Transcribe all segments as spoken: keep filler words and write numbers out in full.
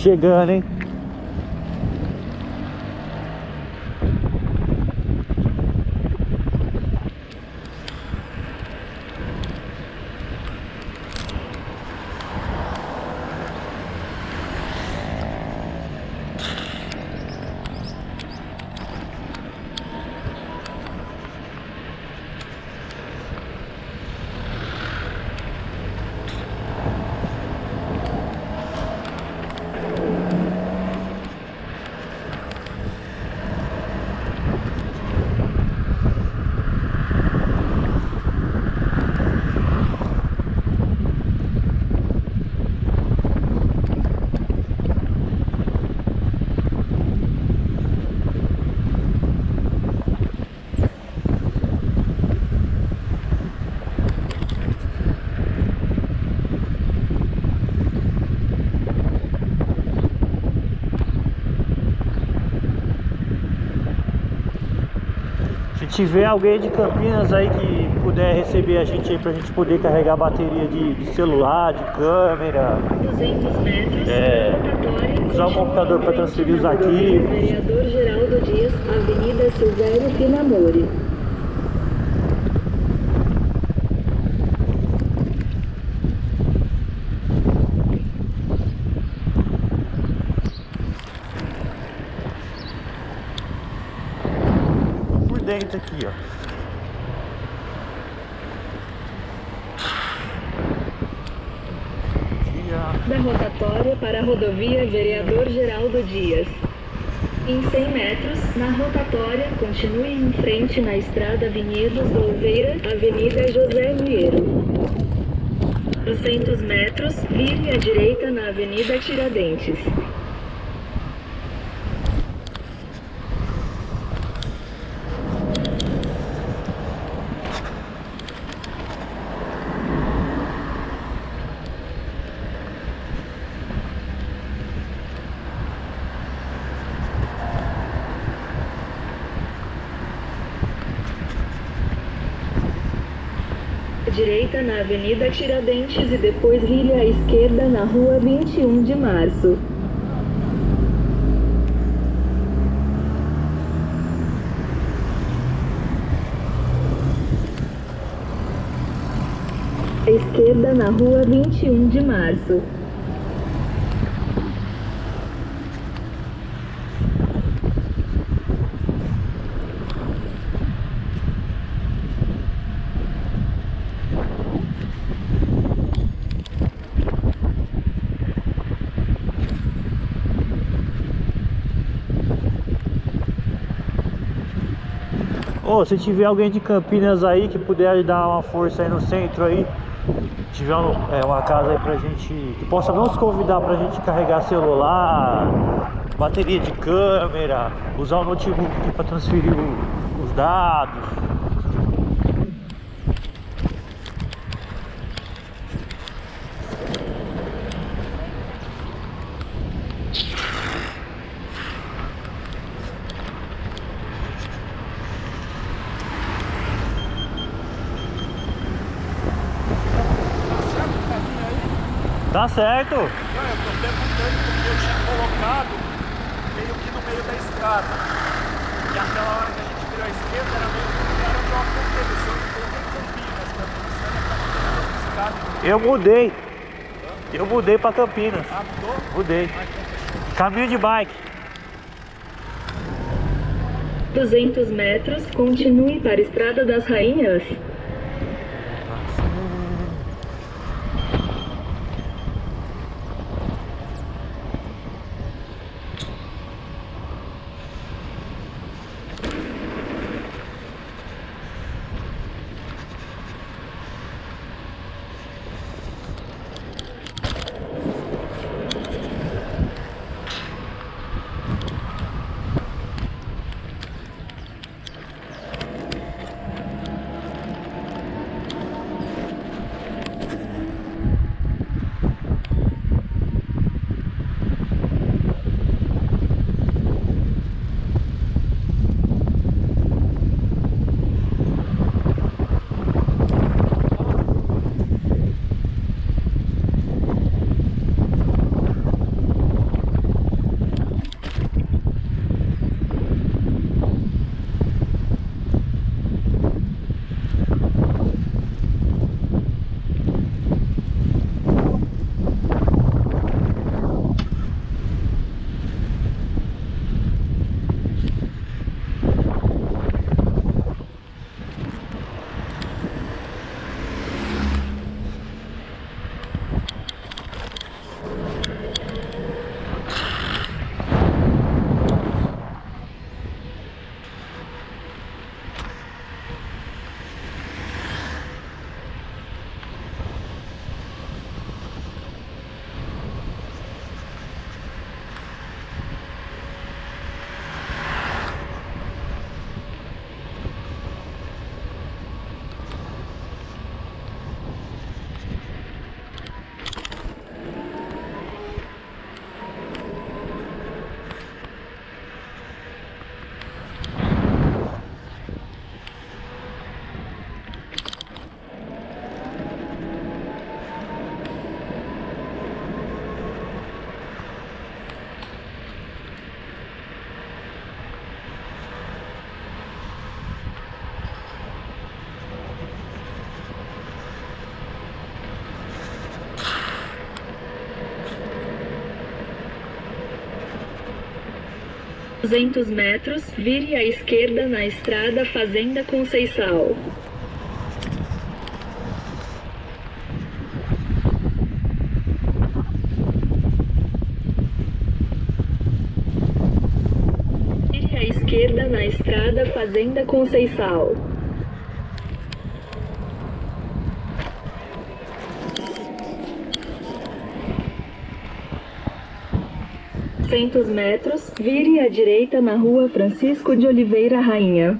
chegando, hein? Se tiver alguém de Campinas aí que puder receber a gente aí pra gente poder carregar bateria de, de celular, de câmera, duzentos metros, é, usar o computador para transferir os arquivos. Vereador Geraldo Dias, Avenida Silvério Finamori. Dentro aqui, ó. Da rotatória para a rodovia Vereador Geraldo Dias. Em cem metros, na rotatória, continue em frente na estrada Vinhedos do Oliveira, Avenida José Vieiro. duzentos metros, vire à direita na Avenida Tiradentes. Direita na Avenida Tiradentes e depois vire à esquerda na Rua vinte e um de Março. À esquerda na Rua vinte e um de Março. Ô, oh, se tiver alguém de Campinas aí que puder dar uma força aí no centro aí, tiver um, é, uma casa aí pra gente, que possa nos convidar pra gente carregar celular, bateria de câmera, usar o notebook aqui pra transferir o, os dados. Tá certo. Não, eu tô perguntando porque eu tinha colocado meio que no meio da estrada. E aquela hora que a gente virou à esquerda era meio que era onde eu apontei. O senhor colocou em Campinas, pra mim, isso era pra estrada. Eu mudei. Eu mudei pra Campinas. Ah, mudou? Mudei. Caminho de bike. duzentos metros, continue para a Estrada das Rainhas. duzentos metros, vire à esquerda na estrada Fazenda Conceição. Vire à esquerda na estrada Fazenda Conceição. duzentos metros, vire à direita na rua Francisco de Oliveira Rainha.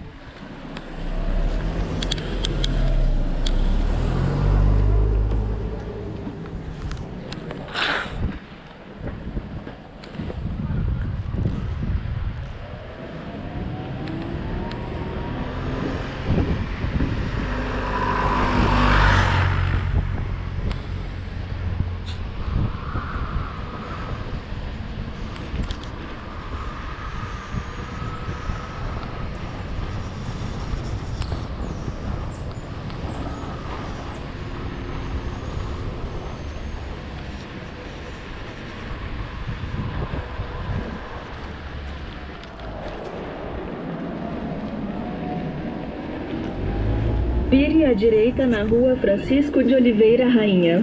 Vire à direita na rua Francisco de Oliveira Rainha.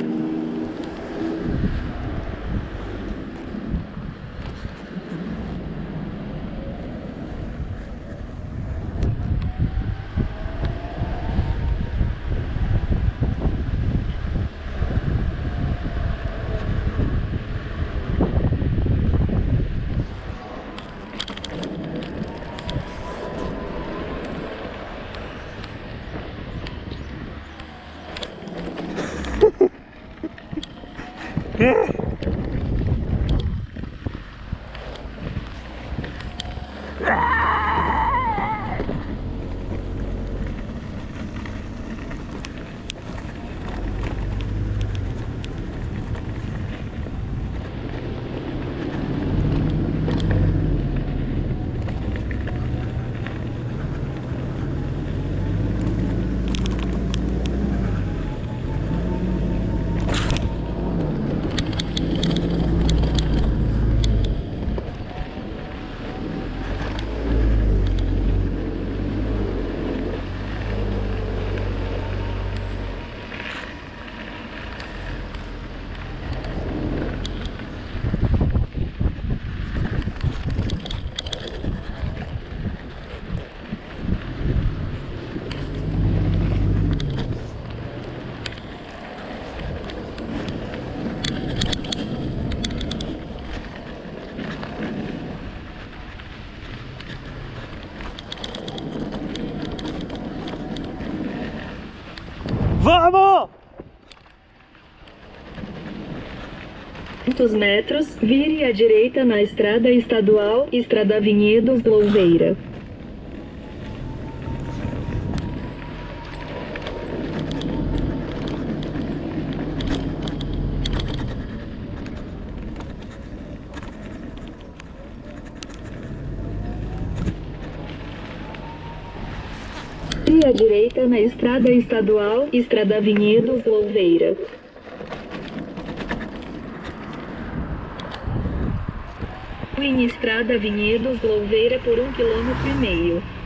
Vamos! duzentos metros, vire à direita na estrada estadual, Estrada Vinhedos Louveira. Vire à direita na estrada estadual, Estrada Vinhedos Louveira. Em Estrada Vinhedos Louveira por um quilômetro e meio.